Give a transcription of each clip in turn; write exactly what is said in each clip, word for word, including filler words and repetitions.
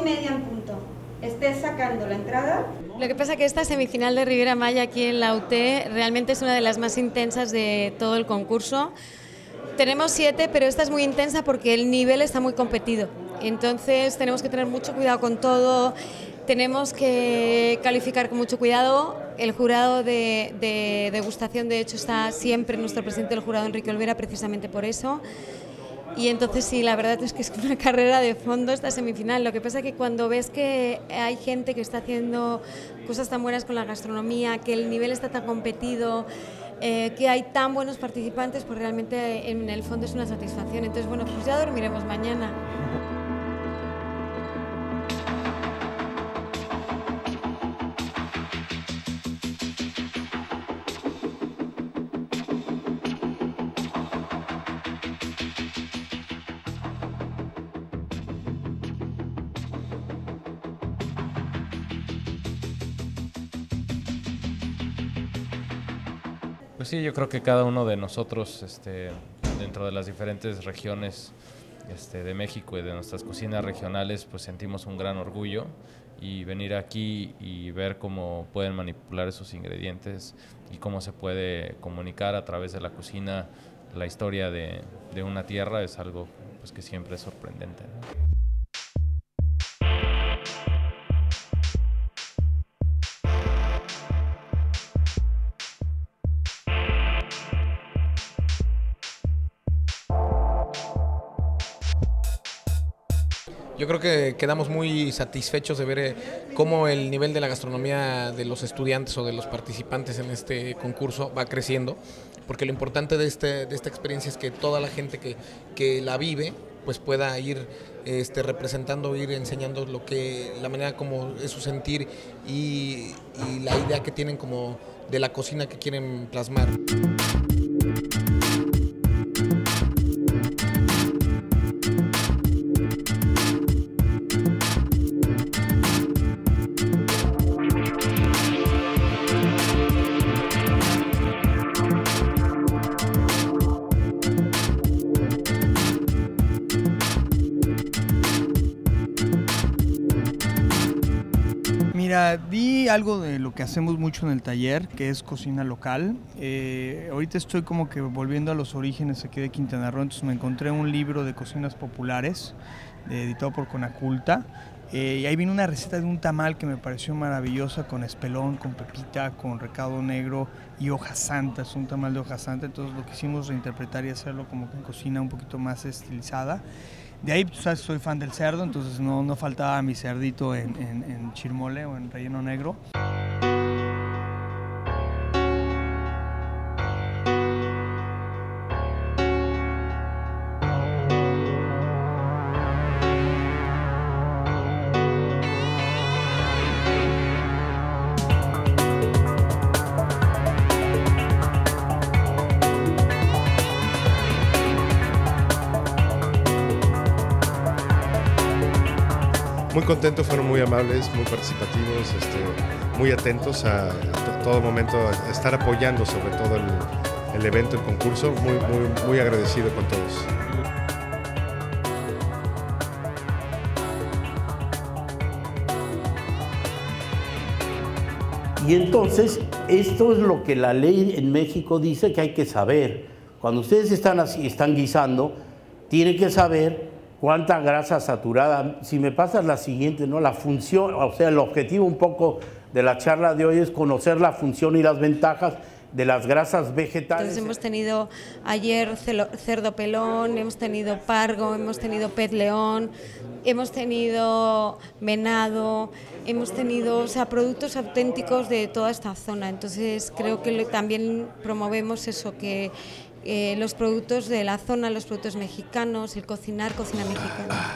media en punto estés sacando la entrada. Lo que pasa es que esta semifinal de Riviera Maya aquí en la U T realmente es una de las más intensas de todo el concurso. Tenemos siete, pero esta es muy intensa porque el nivel está muy competido. Entonces tenemos que tener mucho cuidado con todo, tenemos que calificar con mucho cuidado. El jurado de, de degustación, de hecho, está siempre nuestro presidente del jurado, Enrique Olvera, precisamente por eso. Y entonces sí, la verdad es que es una carrera de fondo esta semifinal. Lo que pasa es que cuando ves que hay gente que está haciendo cosas tan buenas con la gastronomía, que el nivel está tan competido, eh, que hay tan buenos participantes, pues realmente en el fondo es una satisfacción. Entonces, bueno, pues ya dormiremos mañana. Pues sí, yo creo que cada uno de nosotros, este, dentro de las diferentes regiones este, de México y de nuestras cocinas regionales, pues sentimos un gran orgullo, y venir aquí y ver cómo pueden manipular esos ingredientes y cómo se puede comunicar a través de la cocina la historia de, de una tierra es algo pues, que siempre es sorprendente, ¿no? Yo creo que quedamos muy satisfechos de ver cómo el nivel de la gastronomía de los estudiantes o de los participantes en este concurso va creciendo, porque lo importante de, este, de esta experiencia es que toda la gente que, que la vive pues pueda ir este, representando, ir enseñando lo que, la manera como es su sentir y, y la idea que tienen como de la cocina que quieren plasmar. Mira, vi algo de lo que hacemos mucho en el taller, que es cocina local. Eh, ahorita estoy como que volviendo a los orígenes aquí de Quintana Roo, entonces me encontré un libro de cocinas populares, de, editado por Conaculta, eh, y ahí vino una receta de un tamal que me pareció maravillosa, con espelón, con pepita, con recado negro y hoja santa. Es un tamal de hoja santa, entonces lo quisimos reinterpretar y hacerlo como que en cocina un poquito más estilizada. De ahí, tú sabes, soy fan del cerdo, entonces no, no faltaba mi cerdito en, en, en chirmole o en relleno negro. Muy contentos, fueron muy amables, muy participativos, este, muy atentos a, a todo momento, a estar apoyando sobre todo el, el evento, el concurso, muy, muy, muy agradecido con todos. Y entonces, esto es lo que la ley en México dice que hay que saber. Cuando ustedes están, así, están guisando, tienen que saber cuánta grasa saturada. Si me pasas la siguiente, ¿no? La función, o sea, el objetivo un poco de la charla de hoy es conocer la función y las ventajas de las grasas vegetales. Entonces hemos tenido ayer cerdo pelón, hemos tenido pargo, hemos tenido pez león, hemos tenido venado, hemos tenido, o sea, productos auténticos de toda esta zona. Entonces creo que también promovemos eso, que Eh, los productos de la zona, los productos mexicanos, el cocinar, cocina mexicana.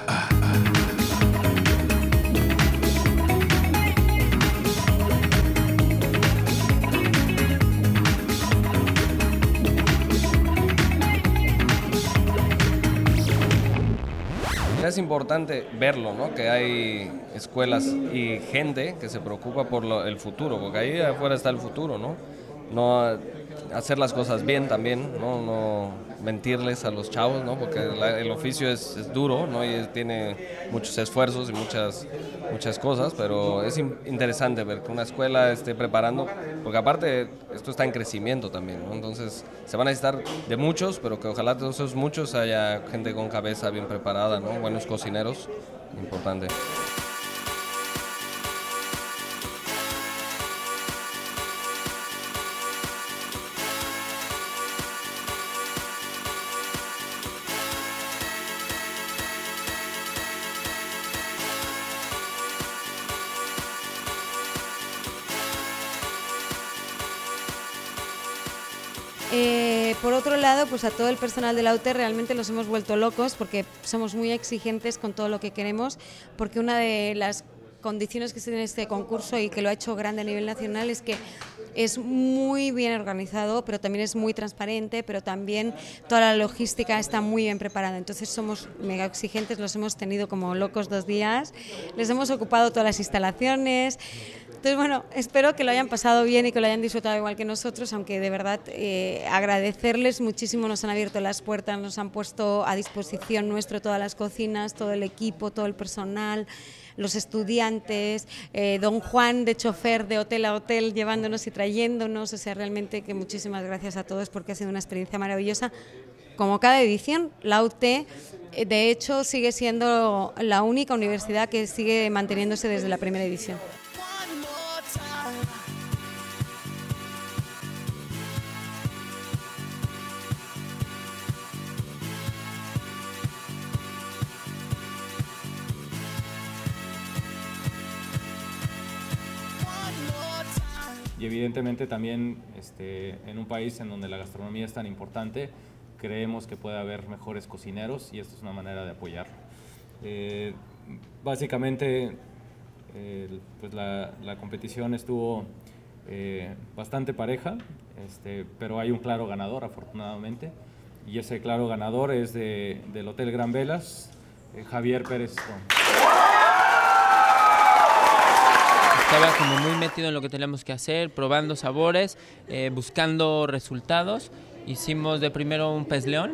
Es importante verlo, ¿no? Que hay escuelas y gente que se preocupa por lo, el futuro, porque ahí afuera está el futuro, ¿no? No hacer las cosas bien también, no, no mentirles a los chavos, ¿no? Porque la, el oficio es, es duro, ¿no? Y tiene muchos esfuerzos y muchas, muchas cosas, pero es in, interesante ver que una escuela esté preparando, porque aparte esto está en crecimiento también, ¿no? Entonces se van a necesitar de muchos, pero que ojalá de esos muchos haya gente con cabeza bien preparada, ¿no? Buenos cocineros, importante. Eh, por otro lado, pues a todo el personal de la U T realmente los hemos vuelto locos porque somos muy exigentes con todo lo que queremos, porque una de las condiciones que tiene este concurso y que lo ha hecho grande a nivel nacional es que es muy bien organizado, pero también es muy transparente, pero también toda la logística está muy bien preparada. Entonces somos mega exigentes, los hemos tenido como locos dos días, les hemos ocupado todas las instalaciones. Entonces, bueno, espero que lo hayan pasado bien y que lo hayan disfrutado igual que nosotros, aunque de verdad eh, agradecerles muchísimo, nos han abierto las puertas, nos han puesto a disposición nuestro todas las cocinas, todo el equipo, todo el personal, los estudiantes, eh, don Juan de chofer de hotel a hotel llevándonos y trayéndonos, o sea, realmente que muchísimas gracias a todos porque ha sido una experiencia maravillosa. Como cada edición, la U T de hecho sigue siendo la única universidad que sigue manteniéndose desde la primera edición. Y evidentemente también este, en un país en donde la gastronomía es tan importante, creemos que puede haber mejores cocineros y esto es una manera de apoyarlo. Eh, básicamente, eh, pues la, la competición estuvo eh, bastante pareja, este, pero hay un claro ganador afortunadamente, y ese claro ganador es de, del Hotel Gran Velas, eh, Javier Pérez. Estaba como muy metido en lo que teníamos que hacer, probando sabores, eh, buscando resultados. Hicimos de primero un pez león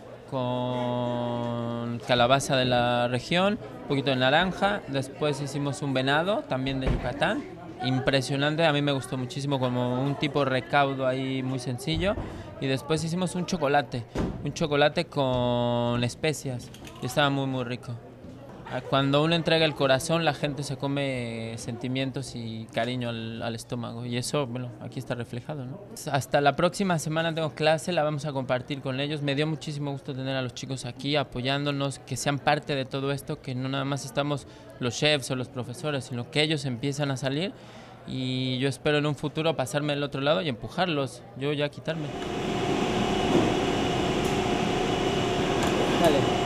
con calabaza de la región, un poquito de naranja. Después hicimos un venado, también de Yucatán. Impresionante, a mí me gustó muchísimo, como un tipo recaudo ahí muy sencillo. Y después hicimos un chocolate, un chocolate con especias. Y estaba muy, muy rico. Cuando uno entrega el corazón, la gente se come sentimientos y cariño al, al estómago. Y eso, bueno, aquí está reflejado, ¿no? Hasta la próxima semana tengo clase, la vamos a compartir con ellos. Me dio muchísimo gusto tener a los chicos aquí apoyándonos, que sean parte de todo esto, que no nada más estamos los chefs o los profesores, sino que ellos empiezan a salir. Y yo espero en un futuro pasarme al otro lado y empujarlos, yo ya quitarme. Dale.